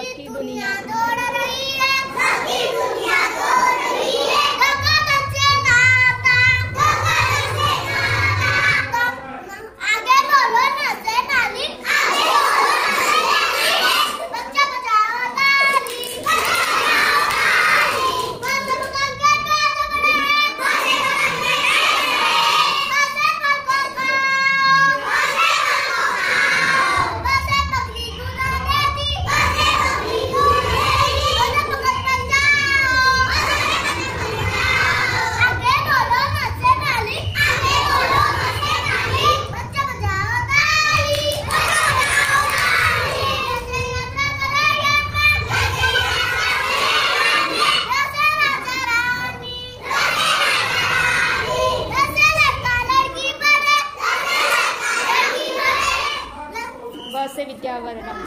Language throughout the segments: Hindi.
सबकी दुनिया तोड़ रही है, सबकी दुनिया तोड़ रही है। धोखाधड़ी से नाता, धोखाधड़ी से नाता। आगे बोलो नशे नाली, आगे बोलो नशे नाली। बच्चा बचाओ नाली, बच्चा बचाओ नाली। बच्चे पकड़ के झगड़े, बच्चे पकड़ के झगड़े। बच्चे पकड़ को खाओ, बच्चे पकड़ को खाओ। बच्चे पकड़ी तू ना देती, बच्चे पकड़ी तू देती। बच्चे पकड़ के जाओ, बच्चे पकड़ के जाओ। आगे बोलो नशे नाली, आगे बोलो नशे नाली। बच्चा बचाओ नाली, बच्चा बचाओ नाली। नशे यात्रा करे यात्रा, नशे यात्रा करे यात्रा। नशे राजा रानी, नशे राजा रानी। नशे लड़का लड़की बने, नशे लड़का लड़की बने। व से विद्यावरणम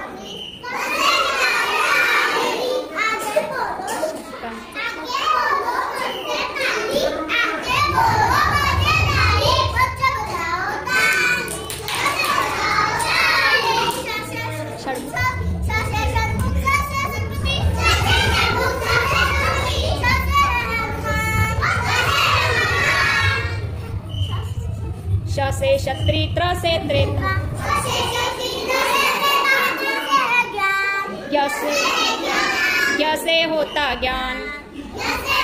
आगे बोलो, आगे बोलो नशे नाली, आगे बोलो नशे नाली। बच्चा बचाओ नाली, बच्चा बचाओ नाली। षड्मुख ससे षण्मुख, ससे सप्तमी, ससे षण्मुख, ससे सप्तमी। ससे हनुमान, ससे हनुमान। श से क्षत्रि, त्र से त्रेता, ससे शक्ति, ससे त्रेता, ससे ज्ञान, य से होता ज्ञान, ससे